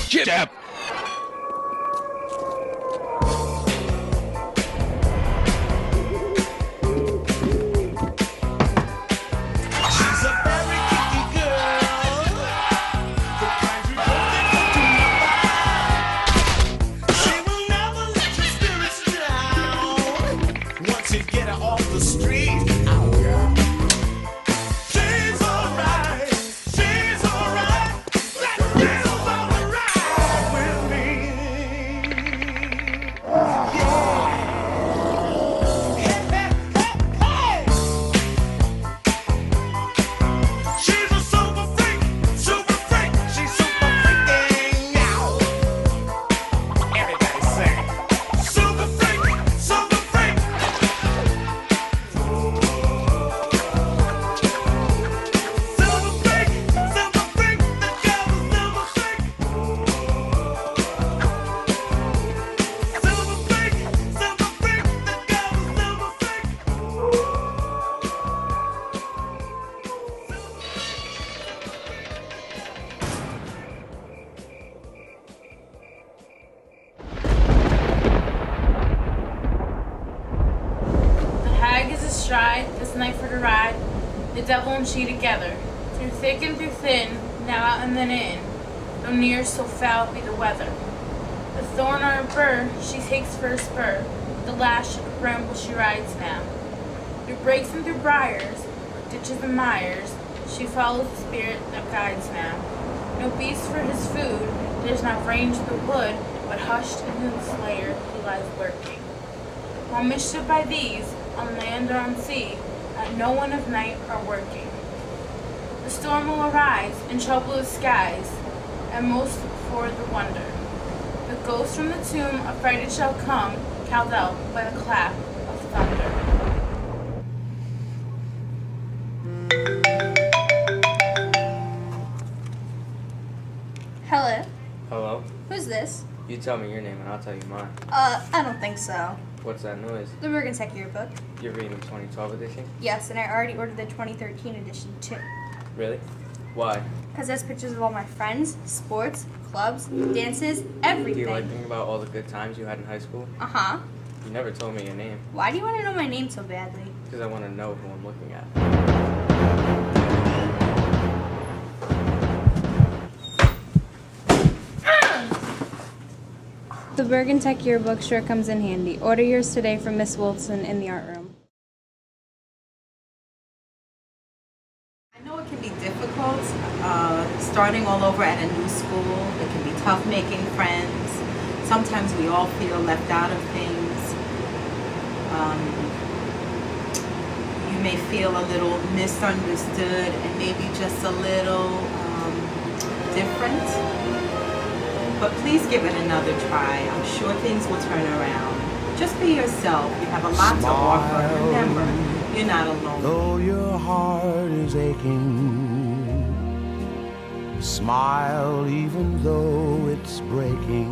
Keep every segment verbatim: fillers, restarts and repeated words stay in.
Jab. Stride, this night for the ride, the devil and she together, through thick and through thin, now out and then in, no near so foul be the weather. The thorn or a burr she takes for a spur, the lash of a bramble she rides now. Through brakes and through briars, ditches and mires, she follows the spirit that guides now. No beast for his food, there's not range the wood, but hushed in the slayer he lies lurking. While mischief by these, on land or on sea, at no one of night are working. The storm will arise in troublous skies, and most for the wonder. The ghost from the tomb affrighted shall come, called out by the clap of thunder. Hello. Hello? Who's this? You tell me your name and I'll tell you mine. Uh, I don't think so. What's that noise? The Bergen book. You're reading twenty twelve edition? Yes, and I already ordered the twenty thirteen edition too. Really? Why? Because it has pictures of all my friends, sports, clubs, dances, everything. Do you like thinking about all the good times you had in high school? Uh-huh. You never told me your name. Why do you want to know my name so badly? Because I want to know who I'm looking at. The Bergen Tech Yearbook sure comes in handy. Order yours today from Miss Wilson in the art room. I know it can be difficult uh, starting all over at a new school. It can be tough making friends. Sometimes we all feel left out of things. Um, you may feel a little misunderstood and maybe just a little um, different. But please give it another try. I'm sure things will turn around. Just be yourself. You have a lot to offer. Remember, you're not alone. Though your heart is aching, smile even though it's breaking.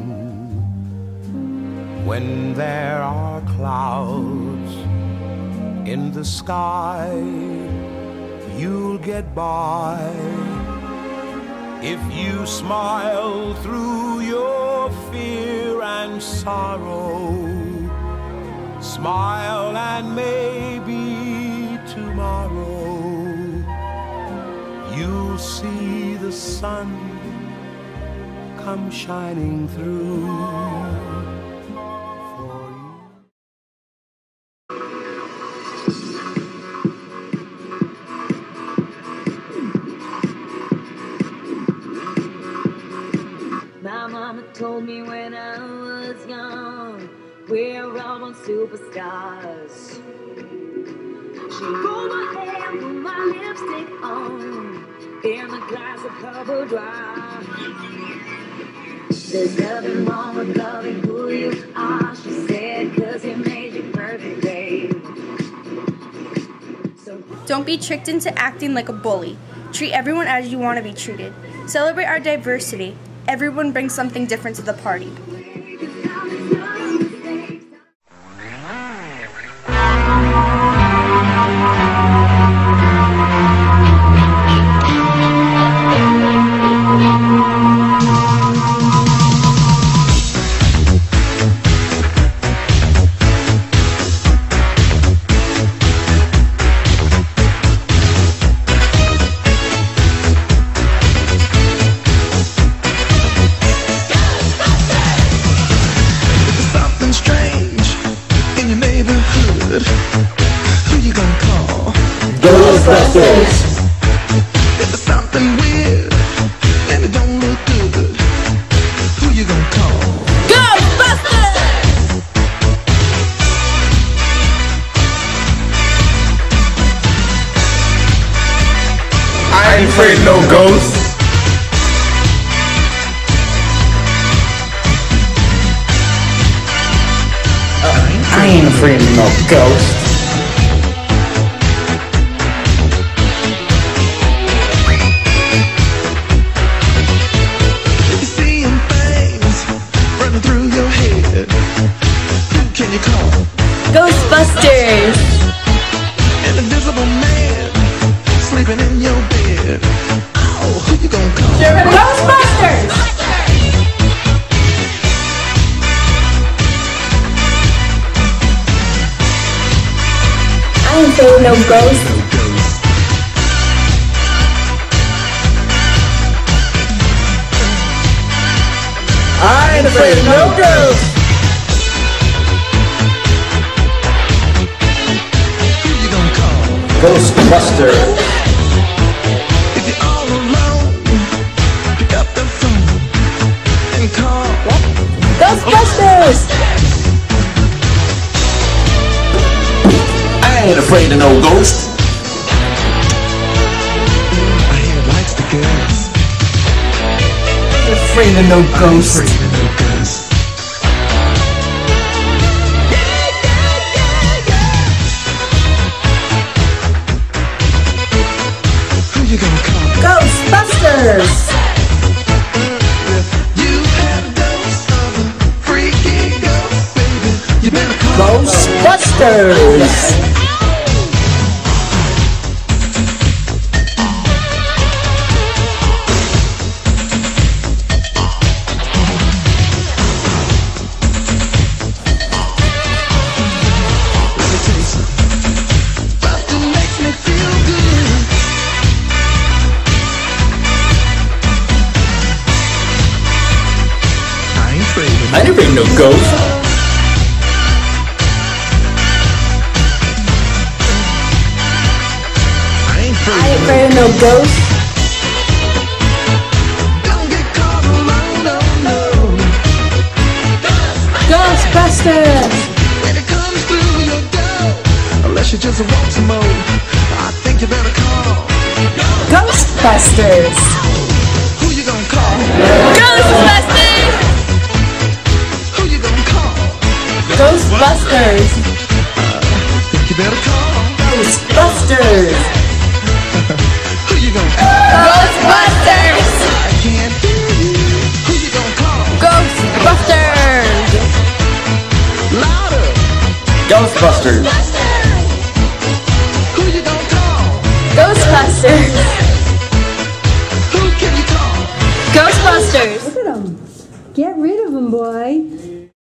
When there are clouds in the sky, you'll get by. If you smile through your fear and sorrow, smile and maybe tomorrow you'll see the sun come shining through for you. My mama told me when I was young, we're all on superstars. She rolled my hair, put my lipstick on, in a glass of cover dry. There's nothing wrong with loving who you are, she said, cause he made you perfect, babe. So don't be tricked into acting like a bully. Treat everyone as you want to be treated. Celebrate our diversity. Everyone brings something different to the party. Ghostbusters! There's something weird, and it don't look good. Who you gonna call? Ghostbusters! I ain't afraid of no ghosts. I ain't afraid of no ghosts. You're seeing things running through your head. Who can you call? Ghostbusters! An invisible man sleeping in your bed. Oh, who you gonna call? Ghostbusters! I ain't afraid of no ghosts. I ain't afraid of no ghosts. Who you gonna call? Ghostbusters. If you're all alone, pick up the phone and call. Ghostbusters! I ain't afraid of no ghosts. I hear it likes the girls. I ain't afraid of no ghosts. Afraid of no girls. Who you gonna call? Ghostbusters! You had a dose of a freaky ghost, baby. You better call. Ghostbusters! Let me tell you something. Something makes me feel good. I ain't afraid of I ain't afraid of no ghosts. I ain't afraid I ain't of afraid of no ghosts. Don't get caught alone, no, no. Ghostbusters! When it comes through your door, unless you just want some more, I think you better call. Ghostbusters! Who you gonna call? Ghostbusters! Who you gonna call? Ghostbusters! Think you better call. Ghostbusters! Who you gonna call? Ghostbusters! I can't hear you. Who you gonna call? Ghostbusters! Louder. Ghostbusters! Who you gonna call? Ghostbusters! Who can you call? Ghostbusters! Look at him. Get rid of him, boy.